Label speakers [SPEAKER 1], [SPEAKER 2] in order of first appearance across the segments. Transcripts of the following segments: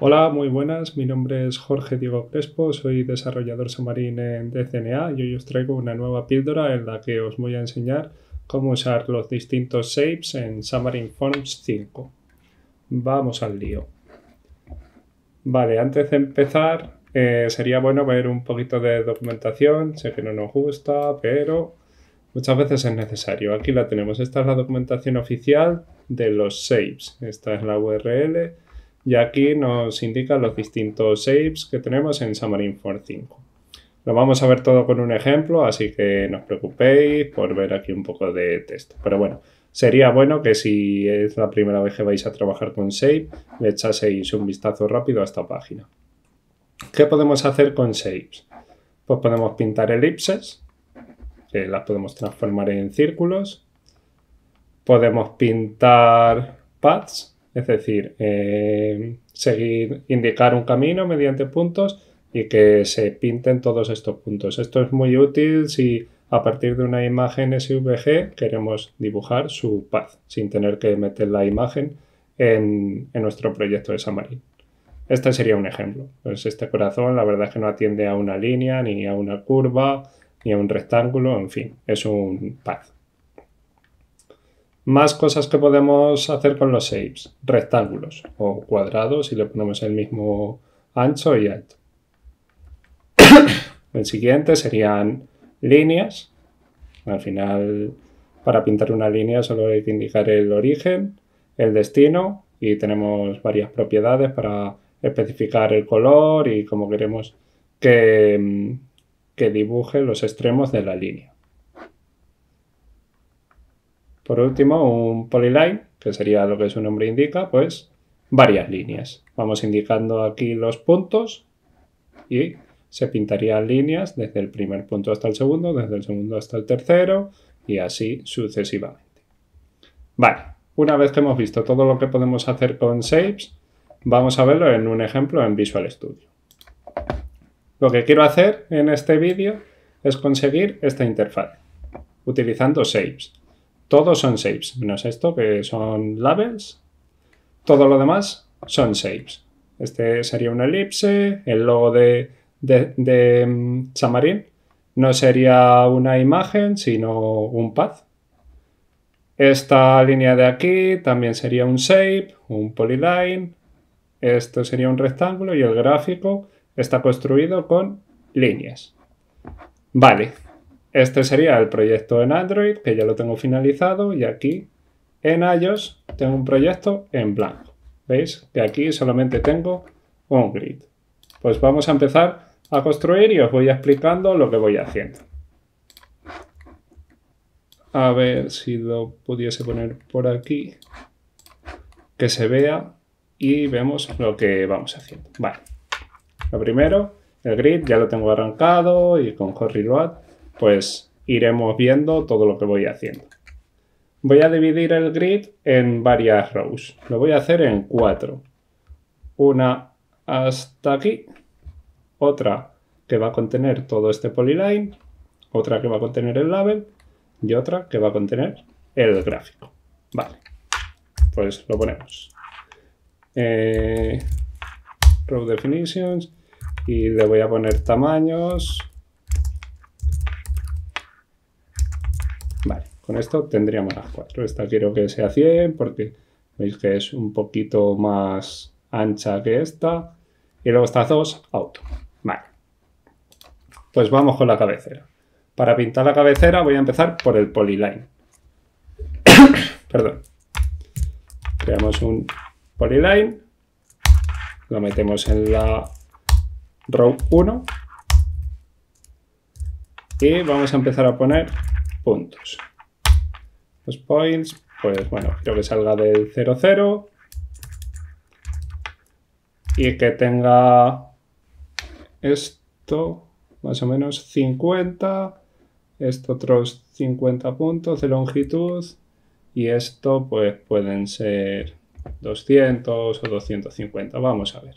[SPEAKER 1] Hola, muy buenas. Mi nombre es Jorge Diego Crespo, soy desarrollador Xamarin en DCNA y hoy os traigo una nueva píldora en la que os voy a enseñar cómo usar los distintos shapes en Xamarin Forms 5. Vamos al lío. Vale, antes de empezar sería bueno ver un poquito de documentación. Sé que no nos gusta, pero muchas veces es necesario. Aquí la tenemos. Esta es la documentación oficial de los shapes. Esta es la URL. Y aquí nos indica los distintos shapes que tenemos en Xamarin Forms 5. Lo vamos a ver todo con un ejemplo, así que no os preocupéis por ver aquí un poco de texto. Pero bueno, sería bueno que si es la primera vez que vais a trabajar con Shape, le echaseis un vistazo rápido a esta página. ¿Qué podemos hacer con Shapes? Pues podemos pintar elipses, que las podemos transformar en círculos. Podemos pintar paths, es decir, indicar un camino mediante puntos y que se pinten todos estos puntos. Esto es muy útil si a partir de una imagen SVG queremos dibujar su path sin tener que meter la imagen en nuestro proyecto de Xamarin. Este sería un ejemplo. Pues este corazón la verdad es que no atiende a una línea, ni a una curva, ni a un rectángulo, en fin, es un path. Más cosas que podemos hacer con los shapes. Rectángulos o cuadrados y le ponemos el mismo ancho y alto. El siguiente serían líneas. Al final, para pintar una línea solo hay que indicar el origen, el destino y tenemos varias propiedades para especificar el color y cómo queremos que dibuje los extremos de la línea. Por último, un polyline, que sería lo que su nombre indica, pues varias líneas. Vamos indicando aquí los puntos y se pintarían líneas desde el primer punto hasta el segundo, desde el segundo hasta el tercero y así sucesivamente. Vale, una vez que hemos visto todo lo que podemos hacer con shapes, vamos a verlo en un ejemplo en Visual Studio. Lo que quiero hacer en este vídeo es conseguir esta interfaz utilizando shapes. Todos son shapes, menos esto que son labels. Todo lo demás son shapes. Este sería una elipse, el logo de Xamarin no sería una imagen, sino un path. Esta línea de aquí también sería un shape, un polyline. Esto sería un rectángulo y el gráfico está construido con líneas. Vale. Este sería el proyecto en Android, que ya lo tengo finalizado, y aquí en iOS tengo un proyecto en blanco. ¿Veis? Que aquí solamente tengo un grid. Pues vamos a empezar a construir y os voy explicando lo que voy haciendo. A ver si lo pudiese poner por aquí, que se vea y vemos lo que vamos haciendo. Vale. Lo primero, el grid ya lo tengo arrancado y con Horizon pues iremos viendo todo lo que voy haciendo. Voy a dividir el grid en varias rows. Lo voy a hacer en 4. Una hasta aquí, otra que va a contener todo este polyline, otra que va a contener el label y otra que va a contener el gráfico. Vale, pues lo ponemos. Row definitions y le voy a poner tamaños. Vale, con esto tendríamos las 4. Esta quiero que sea 100 porque veis que es un poquito más ancha que esta. Y luego estas dos, auto. Vale. Pues vamos con la cabecera. Para pintar la cabecera voy a empezar por el polyline. Perdón. Creamos un polyline. Lo metemos en la row 1. Y vamos a empezar a poner puntos. Los points, pues bueno, quiero que salga del 0, 0 y que tenga esto más o menos 50, esto otros 50 puntos de longitud y esto pues pueden ser 200 o 250, vamos a ver.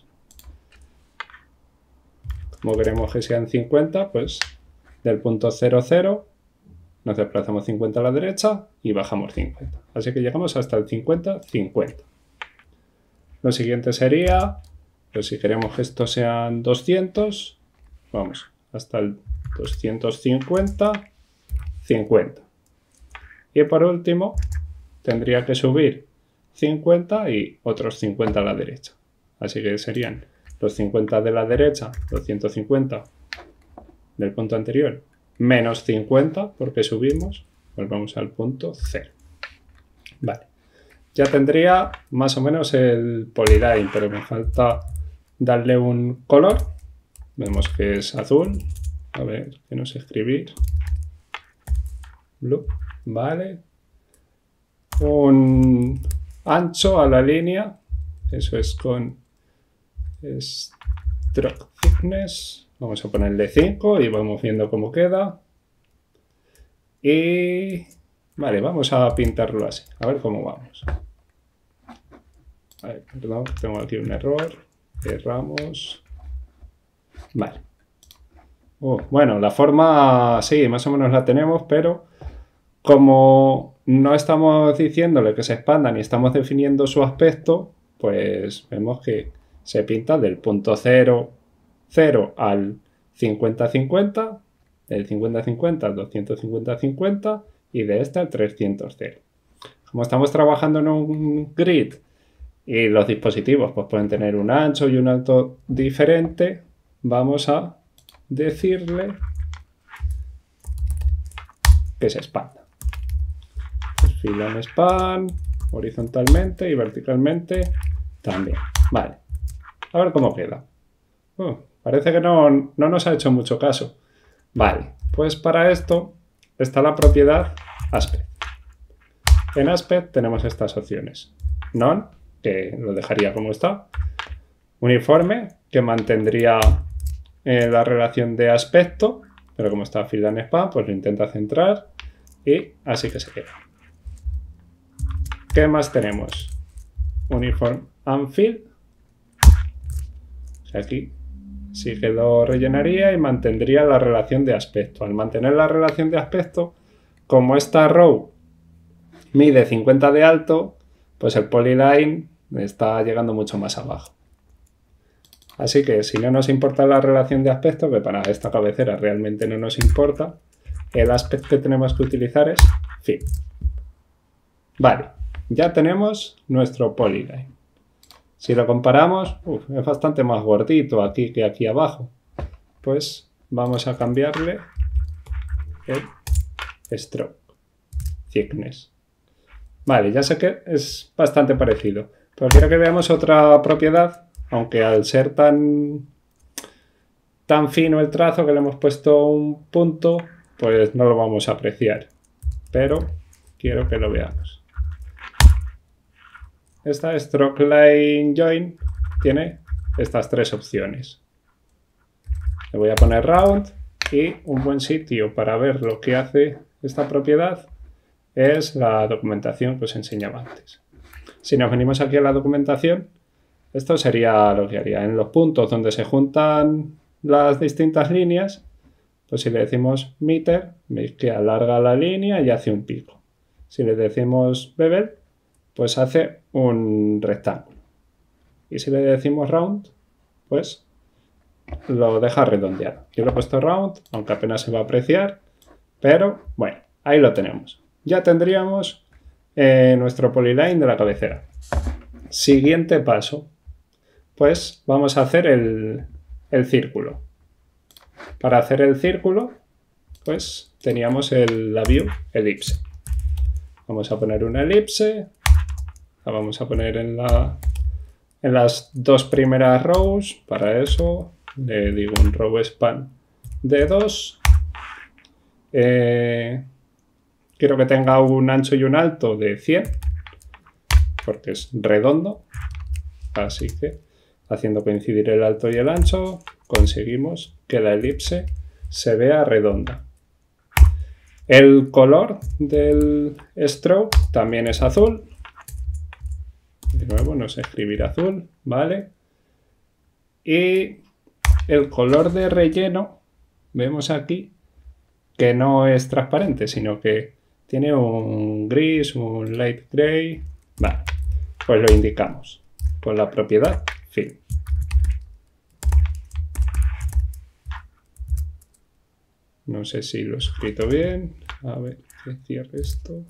[SPEAKER 1] Como queremos que sean 50, pues del punto 0, 0 nos desplazamos 50 a la derecha y bajamos 50. Así que llegamos hasta el 50, 50. Lo siguiente sería Pues si queremos que estos sean 200, vamos hasta el 250, 50. Y por último, tendría que subir 50 y otros 50 a la derecha. Así que serían los 50 de la derecha, los 150 del punto anterior, menos 50 porque subimos, volvamos al punto 0. Vale, ya tendría más o menos el polyline, pero me falta darle un color. Vemos que es azul. A ver, que no sé escribir. Blue, vale. Un ancho a la línea, eso es con stroke thickness. Vamos a ponerle 5 y vamos viendo cómo queda. Y vale, vamos a pintarlo así, a ver cómo vamos. Ay, perdón, tengo aquí un error. Cerramos. Vale. Bueno, la forma sí, más o menos la tenemos, pero como no estamos diciéndole que se expanda ni estamos definiendo su aspecto, pues vemos que se pinta del punto 0, 0 al 50-50, del 50-50 al 250-50 y de este al 300-0. Como estamos trabajando en un grid y los dispositivos pues pueden tener un ancho y un alto diferente, vamos a decirle que se expanda. Pues fill and span, horizontalmente y verticalmente también. Vale, a ver cómo queda. Parece que no nos ha hecho mucho caso. Vale, pues para esto está la propiedad aspect. En aspect tenemos estas opciones. None, que lo dejaría como está. Uniforme, que mantendría la relación de aspecto, pero como está fill and span, pues lo intenta centrar y así que se queda. ¿Qué más tenemos? Uniform and fill. Aquí sí que lo rellenaría y mantendría la relación de aspecto. Al mantener la relación de aspecto, como esta row mide 50 de alto, pues el polyline está llegando mucho más abajo. Así que si no nos importa la relación de aspecto, que para esta cabecera realmente no nos importa, el aspect que tenemos que utilizar es fill. Vale, ya tenemos nuestro polyline. Si lo comparamos, es bastante más gordito aquí que aquí abajo. Pues vamos a cambiarle el stroke thickness. Vale, ya sé que es bastante parecido, pero quiero que veamos otra propiedad, aunque al ser tan fino el trazo que le hemos puesto un punto, pues no lo vamos a apreciar. Pero quiero que lo veamos. Esta stroke line join tiene estas tres opciones. Le voy a poner round y un buen sitio para ver lo que hace esta propiedad es la documentación que os enseñaba antes. Si nos venimos aquí a la documentación, esto sería lo que haría. En los puntos donde se juntan las distintas líneas, pues si le decimos meter, veis que alarga la línea y hace un pico. Si le decimos bevel, pues hace un rectángulo. Y si le decimos round, pues lo deja redondeado. Yo lo he puesto round, aunque apenas se va a apreciar, pero bueno, ahí lo tenemos. Ya tendríamos nuestro polyline de la cabecera. Siguiente paso, pues vamos a hacer el círculo. Para hacer el círculo, pues teníamos la view elipse. Vamos a poner una elipse. La vamos a poner en las dos primeras rows. Para eso le digo un row span de 2. Quiero que tenga un ancho y un alto de 100, porque es redondo. Así que haciendo coincidir el alto y el ancho, conseguimos que la elipse se vea redonda. El color del stroke también es azul. De nuevo, no sé escribir azul, ¿vale? Y el color de relleno, vemos aquí que no es transparente, sino que tiene un gris, un light gray. Vale, pues lo indicamos con la propiedad fill. No sé si lo he escrito bien. A ver, que cierre esto.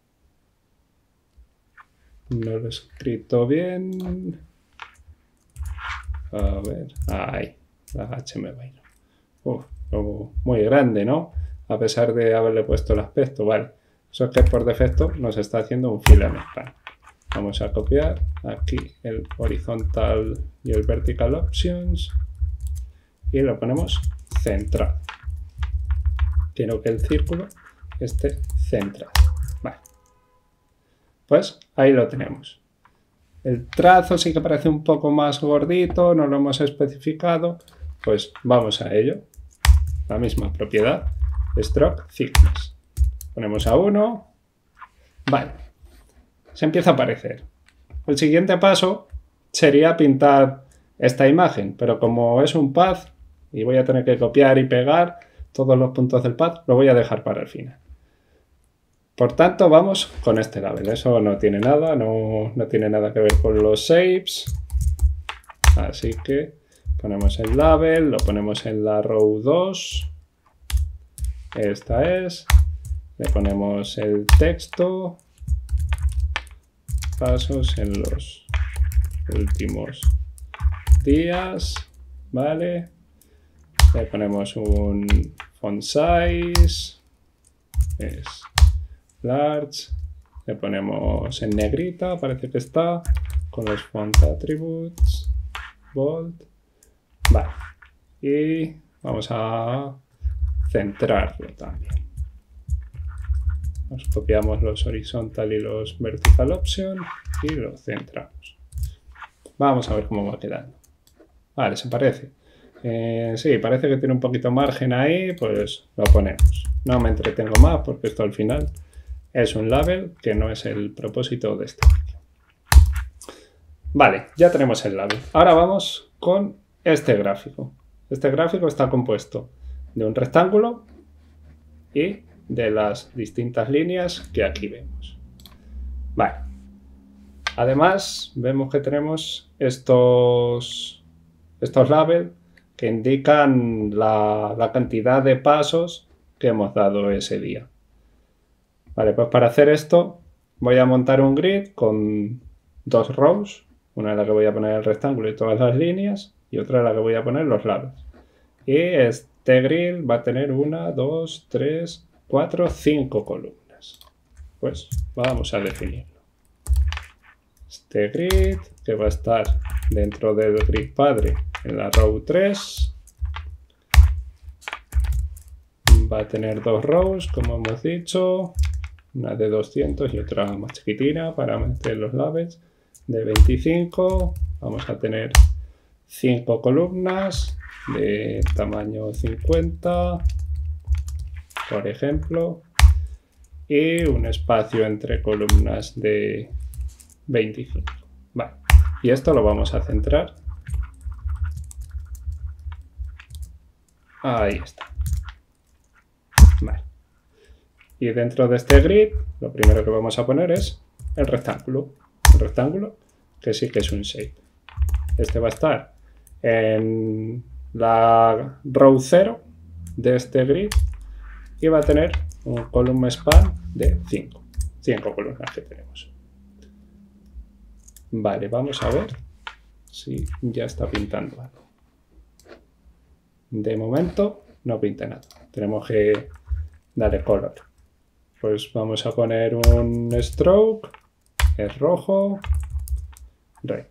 [SPEAKER 1] No lo he escrito bien. A ver, ahí, la H me va a ir. Muy grande, ¿no? A pesar de haberle puesto el aspecto, vale. Eso es que por defecto nos está haciendo un fill and span. Vamos a copiar aquí el horizontal y el vertical options y lo ponemos centrado. Quiero que el círculo esté centrado. Vale. Pues ahí lo tenemos. El trazo sí que parece un poco más gordito, no lo hemos especificado. Pues vamos a ello. La misma propiedad, stroke thickness. Ponemos a 1. Vale. Se empieza a aparecer. El siguiente paso sería pintar esta imagen, pero como es un path y voy a tener que copiar y pegar todos los puntos del path, lo voy a dejar para el final. Por tanto, vamos con este label. Eso no tiene nada, no tiene nada que ver con los shapes. Así que ponemos el label, lo ponemos en la row 2. Esta es. Le ponemos el texto. Pasos en los últimos días. Vale. Le ponemos un font size. Es large. Le ponemos en negrita, parece que está. Con los font attributes. Bold. Vale. Y vamos a centrarlo también. Nos copiamos los horizontal y los vertical option y lo centramos. Vamos a ver cómo va quedando. Vale, se parece. Sí, parece que tiene un poquito margen ahí, pues lo ponemos. No me entretengo más porque esto al final es un label que no es el propósito de este vídeo. Vale, ya tenemos el label. Ahora vamos con este gráfico. Este gráfico está compuesto de un rectángulo y de las distintas líneas que aquí vemos. Vale. Además, vemos que tenemos estos labels que indican la cantidad de pasos que hemos dado ese día. Vale, pues para hacer esto voy a montar un grid con dos rows. Una en la que voy a poner el rectángulo y todas las líneas y otra en la que voy a poner los labels. Y este grid va a tener 1, 2, 3, 4, 5 columnas. Pues vamos a definirlo. Este grid que va a estar dentro del grid padre en la row 3 va a tener dos rows, como hemos dicho, una de 200 y otra más chiquitina para meter los labels. De 25 vamos a tener 5 columnas de tamaño 50, por ejemplo, y un espacio entre columnas de 25. Vale. Y esto lo vamos a centrar. Ahí está. Vale. Y dentro de este grid, lo primero que vamos a poner es el rectángulo. Un rectángulo que sí que es un shape. Este va a estar en la row 0 de este grid y va a tener un column span de 5 columnas que tenemos. Vale, vamos a ver si ya está pintando algo. De momento no pinta nada. Tenemos que darle color. Pues vamos a poner un stroke. Es rojo. Red.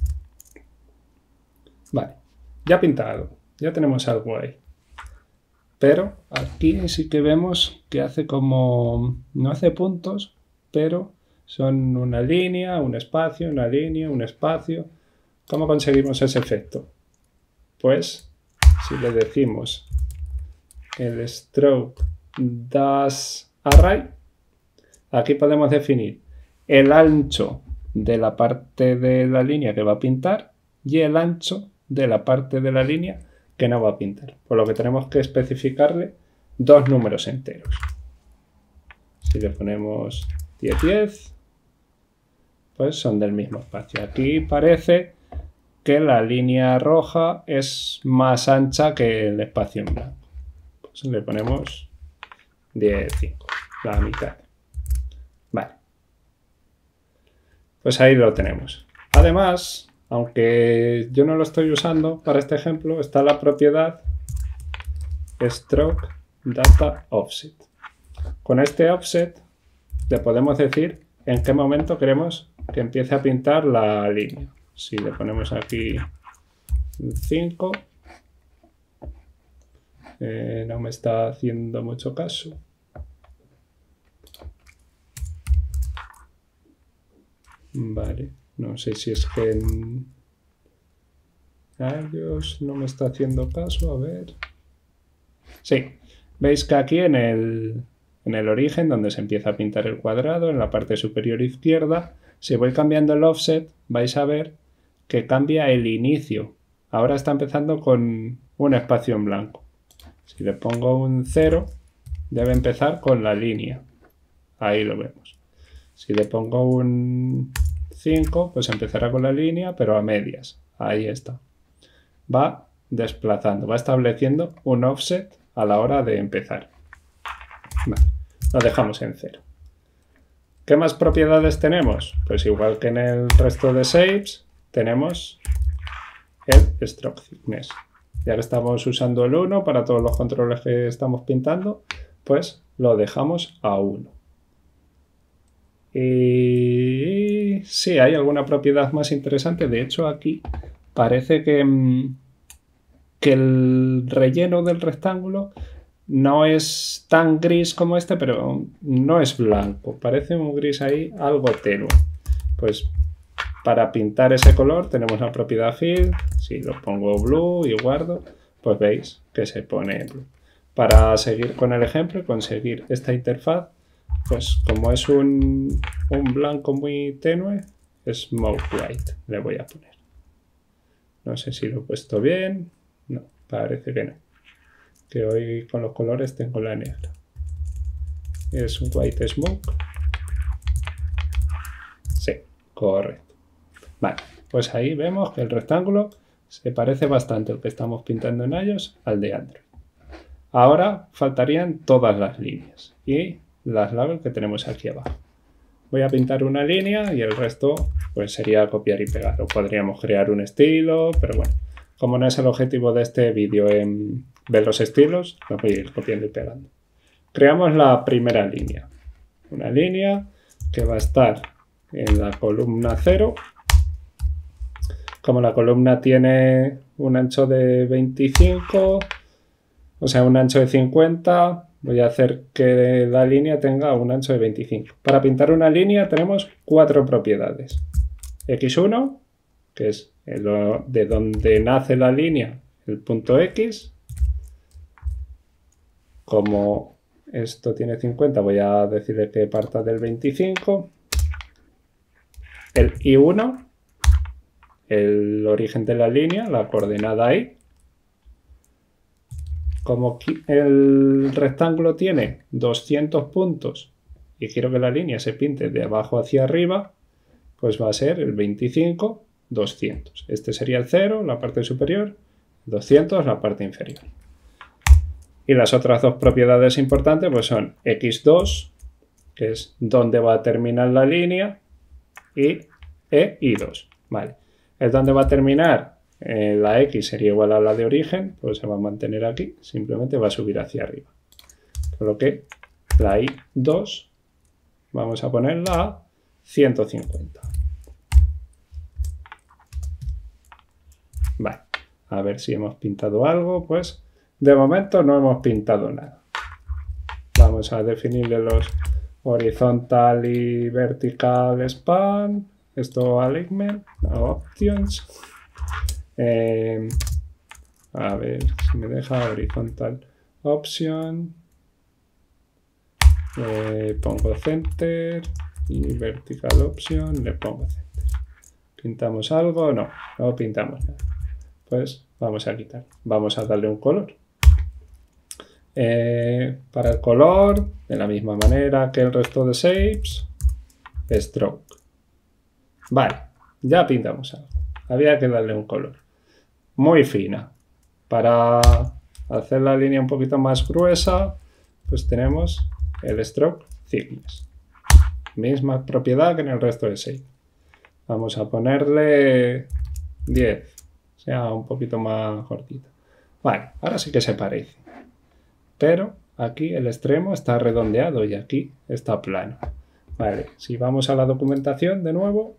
[SPEAKER 1] Vale. Ya pintado. Ya tenemos algo ahí. Pero aquí sí que vemos que hace como... No hace puntos, pero son una línea, un espacio, una línea, un espacio. ¿Cómo conseguimos ese efecto? Pues si le decimos el stroke does array, aquí podemos definir el ancho de la parte de la línea que va a pintar y el ancho de la parte de la línea que no va a pintar. Por lo que tenemos que especificarle dos números enteros. Si le ponemos 10, 10, pues son del mismo espacio. Aquí parece que la línea roja es más ancha que el espacio en blanco. Pues pues le ponemos 10,5, la mitad. Vale. Pues ahí lo tenemos. Además, aunque yo no lo estoy usando para este ejemplo, está la propiedad stroke data offset. Con este offset le podemos decir en qué momento queremos que empiece a pintar la línea. Si le ponemos aquí 5, no me está haciendo mucho caso. Vale, no sé si es que en iOS no me está haciendo caso, a ver. Sí, veis que aquí en el origen, donde se empieza a pintar el cuadrado, en la parte superior izquierda, si voy cambiando el offset, vais a ver que cambia el inicio. Ahora está empezando con un espacio en blanco. Si le pongo un 0, debe empezar con la línea. Ahí lo vemos. Si le pongo un 5, pues empezará con la línea, pero a medias. Ahí está. Va desplazando, va estableciendo un offset a la hora de empezar. Vale, lo dejamos en 0. ¿Qué más propiedades tenemos? Pues igual que en el resto de shapes, tenemos el stroke thickness. Ya que estamos usando el 1 para todos los controles que estamos pintando, pues lo dejamos a 1. Y sí, hay alguna propiedad más interesante. De hecho, aquí parece que el relleno del rectángulo no es tan gris como este, pero no es blanco. Parece un gris ahí algo tenue. Pues para pintar ese color tenemos la propiedad fill. Si lo pongo blue y guardo, pues veis que se pone blue. Para seguir con el ejemplo y conseguir esta interfaz, pues como es un blanco muy tenue, smoke white le voy a poner. No sé si lo he puesto bien. No, parece que no. Que hoy con los colores tengo la negra. Es un white smoke. Sí, correcto. Vale, pues ahí vemos que el rectángulo se parece bastante al que estamos pintando en iOS al de Android. Ahora faltarían todas las líneas y las labels que tenemos aquí abajo. Voy a pintar una línea y el resto pues sería copiar y pegar. O podríamos crear un estilo, pero bueno, como no es el objetivo de este vídeo en ver los estilos, lo voy a ir copiando y pegando. Creamos la primera línea. Una línea que va a estar en la columna 0. Como la columna tiene un ancho de 25, o sea, un ancho de 50, voy a hacer que la línea tenga un ancho de 25. Para pintar una línea tenemos 4 propiedades. X1, que es de donde nace la línea, el punto X. Como esto tiene 50, voy a decirle que parta del 25. El Y1, el origen de la línea, la coordenada Y. Como el rectángulo tiene 200 puntos y quiero que la línea se pinte de abajo hacia arriba, pues va a ser el 25, 200. Este sería el 0, la parte superior, 200, la parte inferior. Y las otras dos propiedades importantes pues son X2, que es donde va a terminar la línea, y Y2. Vale. Es donde va a terminar. La X sería igual a la de origen, pues se va a mantener aquí, simplemente va a subir hacia arriba. Por lo que la Y2 vamos a ponerla a 150. Vale, a ver si hemos pintado algo, pues de momento no hemos pintado nada. Vamos a definirle los horizontal y vertical span, esto alignment, options. A ver si me deja horizontal option, pongo center y vertical option le pongo center. ¿Pintamos algo? No, no pintamos nada. Pues vamos a quitar, vamos a darle un color. Para el color, de la misma manera que el resto de shapes, stroke. Vale, ya pintamos algo. Había que darle un color. Muy fina. Para hacer la línea un poquito más gruesa, pues tenemos el stroke thickness. Misma propiedad que en el resto de shape. Vamos a ponerle 10, o sea, un poquito más cortita. Vale, ahora sí que se parece. Pero aquí el extremo está redondeado y aquí está plano. Vale, si vamos a la documentación de nuevo,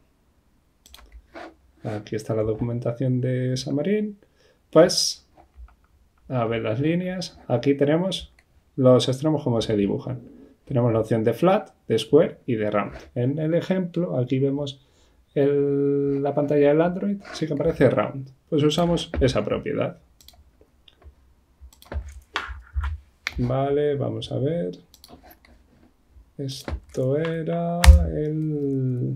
[SPEAKER 1] aquí está la documentación de Xamarin, pues a ver las líneas, aquí tenemos los extremos como se dibujan. Tenemos la opción de flat, de square y de round. En el ejemplo, aquí vemos la pantalla del Android, sí que aparece round. Pues usamos esa propiedad. Vale, vamos a ver. Esto era el...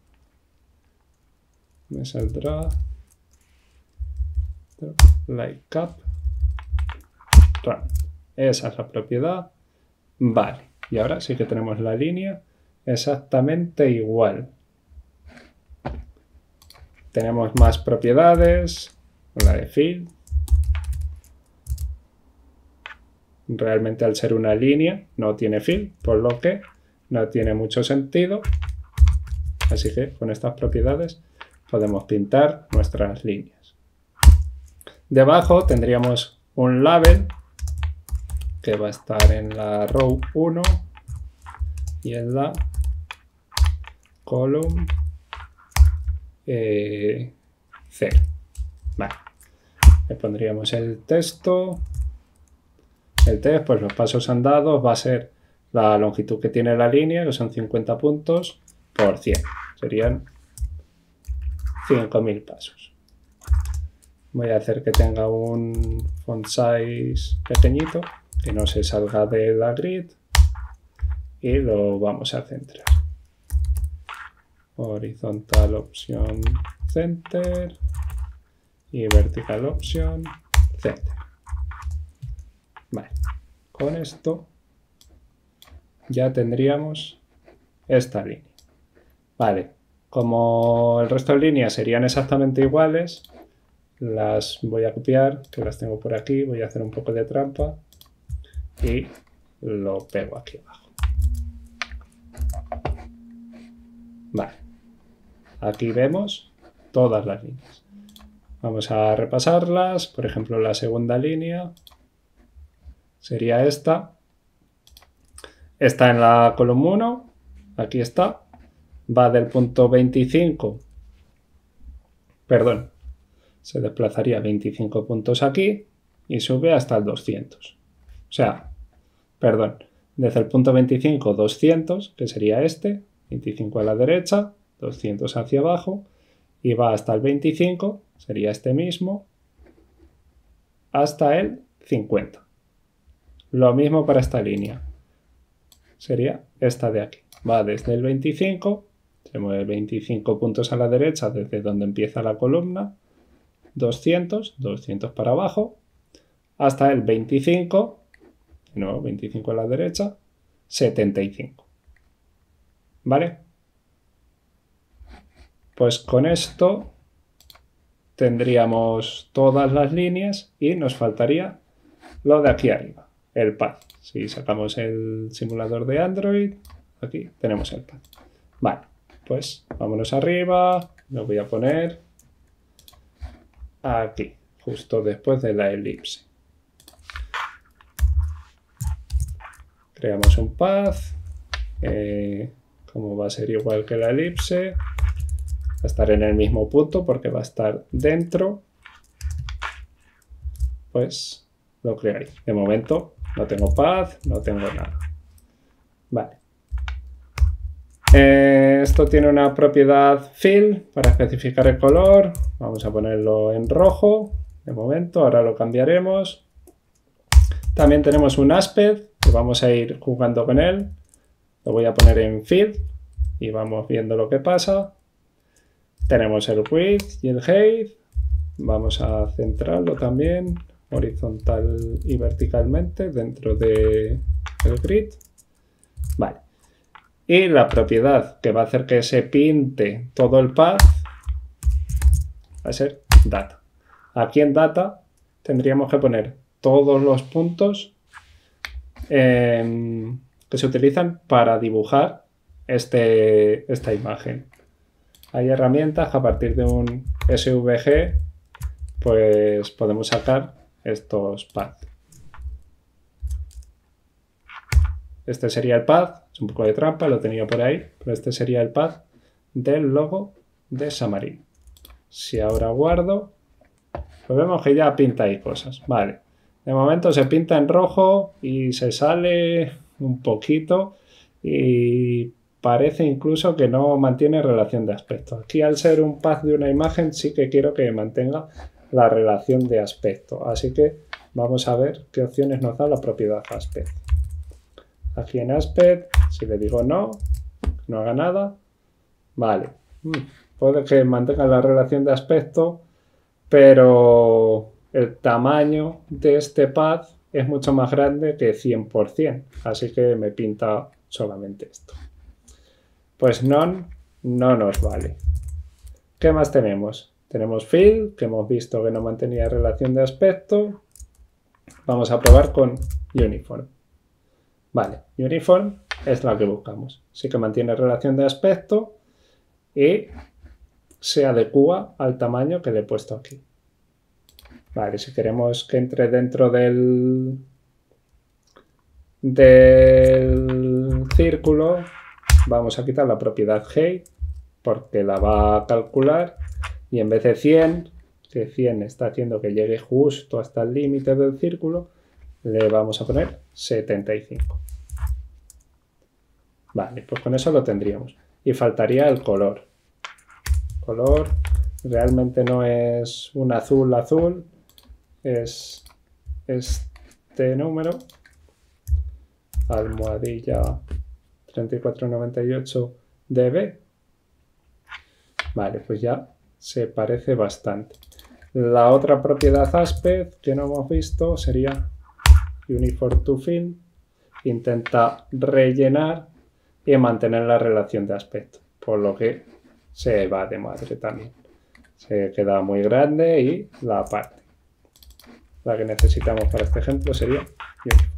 [SPEAKER 1] Me saldrá... Like cap. Round. Esa es la propiedad. Vale. Y ahora sí que tenemos la línea exactamente igual. Tenemos más propiedades. La de fill. Realmente al ser una línea no tiene fill, por lo que no tiene mucho sentido. Así que con estas propiedades podemos pintar nuestras líneas. Debajo tendríamos un label que va a estar en la row 1 y en la column 0. Vale. Le pondríamos el texto. El test, pues los pasos andados va a ser la longitud que tiene la línea, que son 50 puntos por 100. Serían 5.000 pasos. Voy a hacer que tenga un font size pequeñito, que no se salga de la grid. Y lo vamos a centrar. Horizontal option center. Y vertical option center. Vale, con esto ya tendríamos esta línea. Vale, como el resto de líneas serían exactamente iguales, las voy a copiar, que las tengo por aquí, voy a hacer un poco de trampa y lo pego aquí abajo. Vale, aquí vemos todas las líneas. Vamos a repasarlas, por ejemplo la segunda línea sería esta. Está en la columna 1, aquí está. Va del punto 25, perdón, se desplazaría 25 puntos aquí y sube hasta el 200. O sea, perdón, desde el punto 25, 200, que sería este, 25 a la derecha, 200 hacia abajo, y va hasta el 25, sería este mismo, hasta el 50. Lo mismo para esta línea. Sería esta de aquí. Va desde el 25, se mueve 25 puntos a la derecha desde donde empieza la columna, 200, 200 para abajo, hasta el 25, de nuevo 25 a la derecha, 75. ¿Vale? Pues con esto tendríamos todas las líneas y nos faltaría lo de aquí arriba. El path. Si sacamos el simulador de Android, aquí tenemos el path. Vale, pues vámonos arriba. Lo voy a poner aquí, justo después de la elipse. Creamos un path. Como va a ser igual que la elipse, va a estar en el mismo punto porque va a estar dentro. Pues lo creáis. De momento no tengo path, no tengo nada. Vale. Esto tiene una propiedad fill para especificar el color. Vamos a ponerlo en rojo de momento, ahora lo cambiaremos. También tenemos un aspect que vamos a ir jugando con él. Lo voy a poner en fill y vamos viendo lo que pasa. Tenemos el width y el height. Vamos a centrarlo también horizontal y verticalmente dentro del grid. Vale. Y la propiedad que va a hacer que se pinte todo el path va a ser data. Aquí en data tendríamos que poner todos los puntos que se utilizan para dibujar esta imagen. Hay herramientas que a partir de un SVG pues podemos sacar estos paths. Este sería el path, es un poco de trampa, lo tenía por ahí, pero este sería el path del logo de Xamarin. Si ahora guardo, pues vemos que ya pinta ahí cosas. Vale, de momento se pinta en rojo y se sale un poquito y parece incluso que no mantiene relación de aspecto. Aquí, al ser un path de una imagen, sí que quiero que mantenga la relación de aspecto. Así que vamos a ver qué opciones nos da la propiedad aspect. Aquí en aspect, si le digo no haga nada. Vale, puede que mantenga la relación de aspecto, pero el tamaño de este path es mucho más grande que 100%, así que me pinta solamente esto. Pues none no nos vale. ¿Qué más tenemos? Tenemos fill, que hemos visto que no mantenía relación de aspecto. Vamos a probar con uniform. Vale, uniform es la que buscamos. Sí que mantiene relación de aspecto y se adecua al tamaño que le he puesto aquí. Vale, si queremos que entre dentro del círculo, vamos a quitar la propiedad height porque la va a calcular y en vez de 100, que 100 está haciendo que llegue justo hasta el límite del círculo, le vamos a poner 75. Vale, pues con eso lo tendríamos. Y faltaría el color. Color realmente no es un azul azul, es este número, almohadilla 3498 dB. Vale, pues ya se parece bastante. La otra propiedad aspect que no hemos visto sería uniform to fill. Intenta rellenar y mantener la relación de aspecto, por lo que se va de madre también. Se queda muy grande y la parte. La que necesitamos para este ejemplo sería uniform.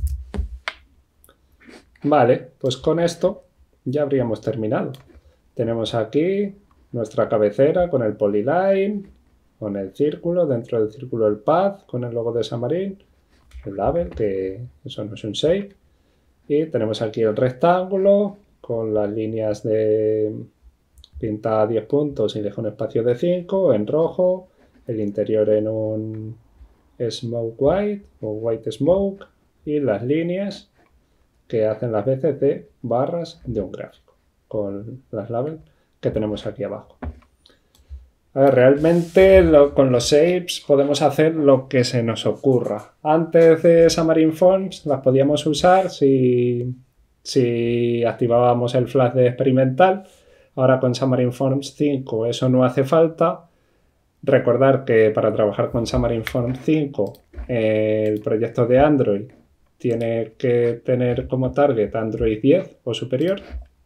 [SPEAKER 1] Vale, pues con esto ya habríamos terminado. Tenemos aquí nuestra cabecera con el polyline, con el círculo, dentro del círculo el path, con el logo de Xamarin, el label, que eso no es un shape, y tenemos aquí el rectángulo con las líneas de pinta 10 puntos y deja un espacio de 5 en rojo, el interior en un smoke white o white smoke y las líneas que hacen las veces de barras de un gráfico con las labels que tenemos aquí abajo. A ver, realmente con los shapes podemos hacer lo que se nos ocurra. Antes de Xamarin Forms las podíamos usar si activábamos el flash de experimental. Ahora con Xamarin Forms 5 eso no hace falta. Recordar que para trabajar con Xamarin Forms 5 el proyecto de Android tiene que tener como target Android 10 o superior.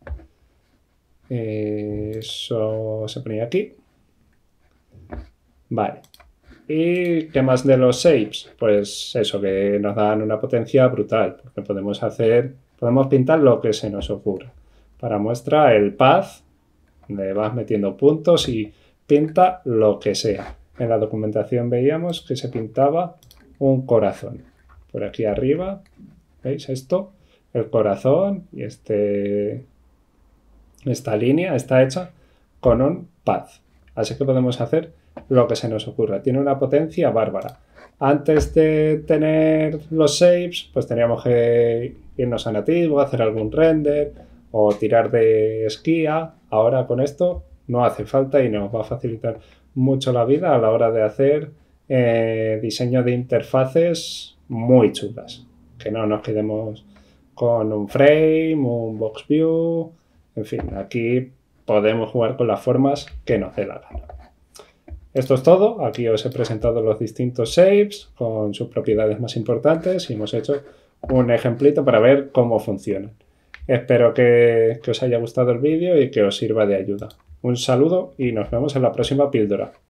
[SPEAKER 1] Eso se ponía aquí. Vale. ¿Y qué más de los shapes? Pues eso, que nos dan una potencia brutal, porque podemos pintar lo que se nos ocurra. Para muestra el path, le vas metiendo puntos y pinta lo que sea. En la documentación veíamos que se pintaba un corazón. Por aquí arriba, ¿veis esto? El corazón y esta línea está hecha con un path. Así que podemos hacer lo que se nos ocurra. Tiene una potencia bárbara. Antes de tener los shapes, pues teníamos que irnos a nativo, hacer algún render o tirar de esquía. Ahora con esto no hace falta y nos va a facilitar mucho la vida a la hora de hacer diseño de interfaces muy chulas. Que no nos quedemos con un frame, un box view, en fin, aquí podemos jugar con las formas que nos dé la gana. Esto es todo. Aquí os he presentado los distintos shapes con sus propiedades más importantes y hemos hecho un ejemplito para ver cómo funcionan. Espero que os haya gustado el vídeo y que os sirva de ayuda. Un saludo y nos vemos en la próxima píldora.